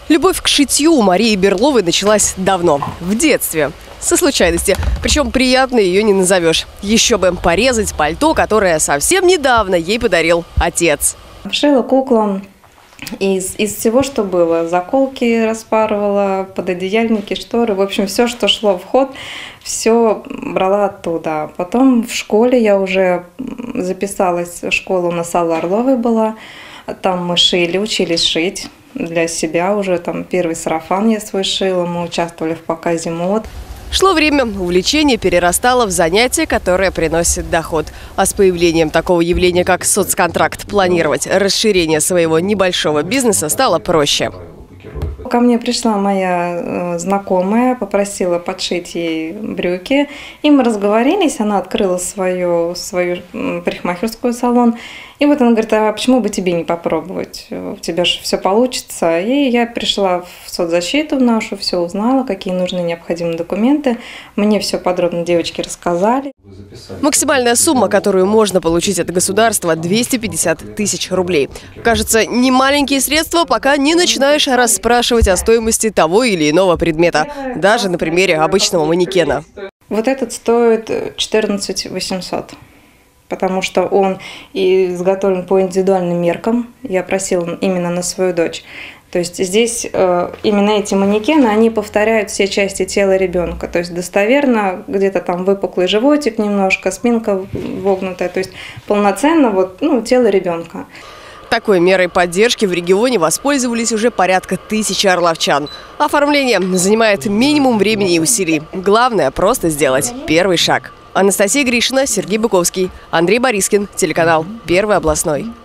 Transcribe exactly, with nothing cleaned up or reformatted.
Любовь к шитью у Марии Берловой началась давно, в детстве, со случайности. Причем приятно ее не назовешь. Еще бы порезать пальто, которое совсем недавно ей подарил отец. Шила куклам из, из всего, что было. Заколки распарывала, пододеяльники, шторы. В общем, все, что шло в ход, все брала оттуда. Потом в школе я уже записалась, школа у нас Аллы Орловой была. Там мы шили, учились шить для себя уже. Там первый сарафан я свой шила, мы участвовали в показе мод. Шло время, увлечение перерастало в занятие, которое приносит доход. А с появлением такого явления, как соцконтракт, планировать расширение своего небольшого бизнеса стало проще. Ко мне пришла моя знакомая, попросила подшить ей брюки. И мы разговорились, она открыла свою, свою парикмахерскую салон. И вот она говорит, а почему бы тебе не попробовать? У тебя же все получится. И я пришла в соцзащиту нашу, все узнала, какие нужны необходимые документы. Мне все подробно девочки рассказали. Максимальная сумма, которую можно получить от государства – двести пятьдесят тысяч рублей. Кажется, не маленькие средства, пока не начинаешь расспрашивать о стоимости того или иного предмета. Даже на примере обычного манекена. Вот этот стоит четырнадцать тысяч восемьсот. Потому что он изготовлен по индивидуальным меркам. Я просила именно на свою дочь. То есть здесь э, именно эти манекены, они повторяют все части тела ребенка. То есть достоверно, где-то там выпуклый животик немножко, спинка вогнутая. То есть полноценно вот, ну, тело ребенка. Такой мерой поддержки в регионе воспользовались уже порядка тысячи орловчан. Оформление занимает минимум времени и усилий. Главное – просто сделать первый шаг. Анастасия Гришина, Сергей Быковский, Андрей Борискин, телеканал Первый областной.